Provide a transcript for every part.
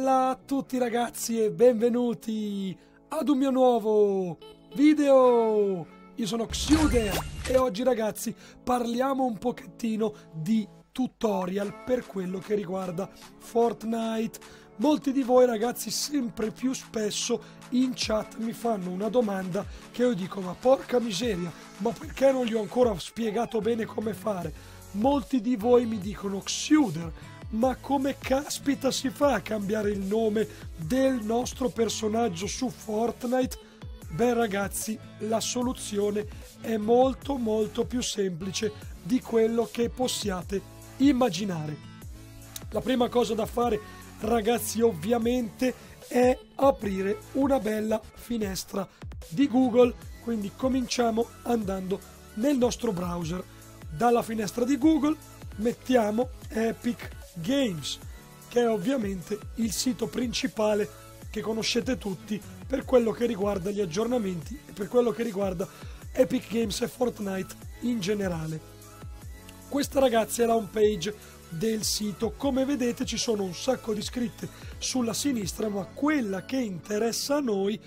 Bella a tutti ragazzi e benvenuti ad un mio nuovo video. Io sono Xuder e oggi ragazzi parliamo un pochettino di tutorial per quello che riguarda Fortnite. Molti di voi ragazzi sempre più spesso in chat mi fanno una domanda che io dico: ma porca miseria, ma perché non gli ho ancora spiegato bene come fare? Molti di voi mi dicono: Xuder, ma come caspita si fa a cambiare il nome del nostro personaggio su Fortnite? Beh ragazzi, la soluzione è molto più semplice di quello che possiate immaginare. La prima cosa da fare ragazzi ovviamente è aprire una bella finestra di Google, quindi cominciamo andando nel nostro browser. Dalla finestra di Google mettiamo Epic Games, che è ovviamente il sito principale che conoscete tutti per quello che riguarda gli aggiornamenti e per quello che riguarda Epic Games e Fortnite in generale. Questa ragazzi è la home page del sito. Come vedete ci sono un sacco di scritte sulla sinistra, ma quella che interessa a noi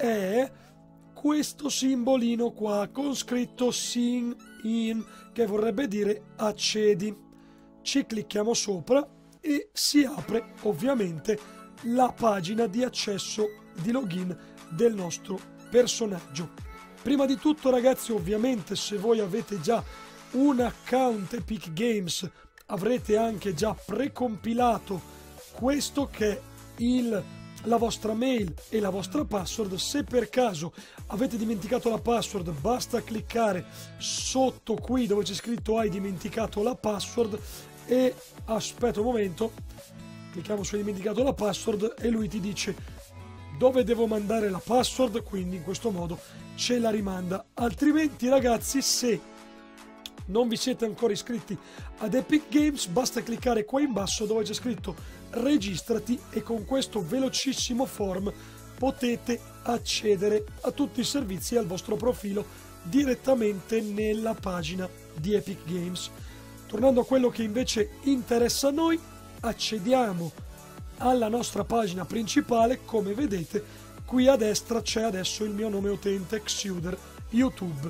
è questo simbolino qua con scritto Sign In, che vorrebbe dire accedi. Ci clicchiamo sopra e si apre ovviamente la pagina di accesso di login del nostro personaggio. Prima di tutto ragazzi, ovviamente se voi avete già un account Epic Games avrete anche già precompilato questo che è la vostra mail e la vostra password. Se per caso avete dimenticato la password, basta cliccare sotto qui dove c'è scritto hai dimenticato la password e aspetta un momento, clicchiamo su hai dimenticato la password e lui ti dice dove devo mandare la password, quindi in questo modo ce la rimanda. Altrimenti ragazzi, se non vi siete ancora iscritti ad Epic Games, basta cliccare qua in basso dove c'è scritto registrati e con questo velocissimo form potete accedere a tutti i servizi e al vostro profilo direttamente nella pagina di Epic Games. Tornando a quello che invece interessa a noi, accediamo alla nostra pagina principale. Come vedete qui a destra c'è adesso il mio nome utente Xuder YouTube.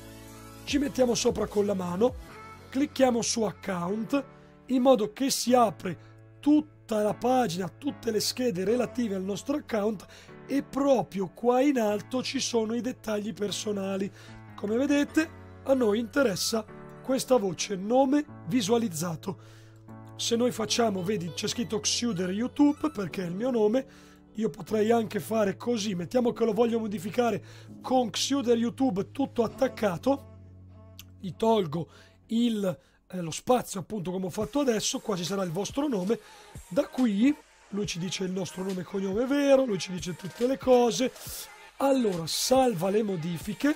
Ci mettiamo sopra con la mano, clicchiamo su account in modo che si apre tutta la pagina, tutte le schede relative al nostro account e proprio qua in alto ci sono i dettagli personali. Come vedete a noi interessa questa voce nome visualizzato. Se noi facciamo, vedi c'è scritto Xuder YouTube perché è il mio nome, io potrei anche fare così, mettiamo che lo voglio modificare con Xuder YouTube tutto attaccato, gli tolgo lo spazio appunto come ho fatto adesso, qua ci sarà il vostro nome, da qui lui ci dice il nostro nome e cognome vero, lui ci dice tutte le cose, allora salva le modifiche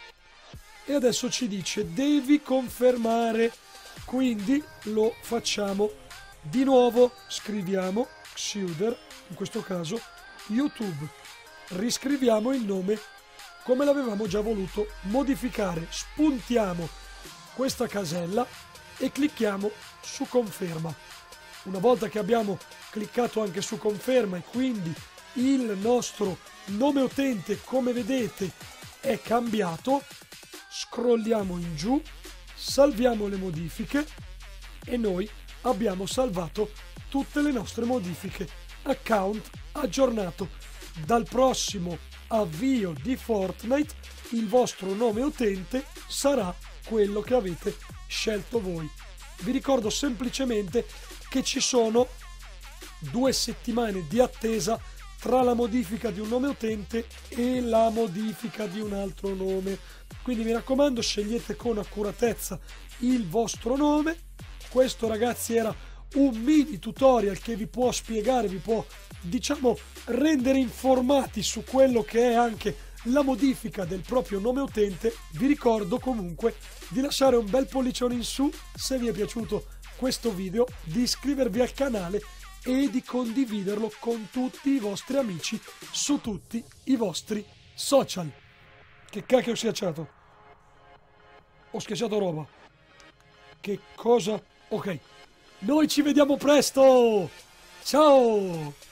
e adesso ci dice devi confermare, quindi lo facciamo di nuovo, scriviamo Xuder, in questo caso YouTube, riscriviamo il nome come l'avevamo già voluto modificare, spuntiamo questa casella e clicchiamo su conferma. Una volta che abbiamo cliccato anche su conferma e quindi il nostro nome utente come vedete è cambiato, scrolliamo in giù, salviamo le modifiche e noi abbiamo salvato tutte le nostre modifiche. Account aggiornato. Dal prossimo avvio di Fortnite il vostro nome utente sarà quello che avete scelto voi. Vi ricordo semplicemente che ci sono 2 settimane di attesa tra la modifica di un nome utente e la modifica di un altro nome, quindi mi raccomando scegliete con accuratezza il vostro nome. Questo ragazzi era un mini tutorial che vi può spiegare, vi può diciamo rendere informati su quello che è anche la modifica del proprio nome utente. Vi ricordo comunque di lasciare un bel pollicione in su se vi è piaciuto questo video, di iscrivervi al canale e di condividerlo con tutti i vostri amici su tutti i vostri social. Che cacchio ho schiacciato? Ho schiacciato roba. Che cosa? Ok. Noi ci vediamo presto! Ciao!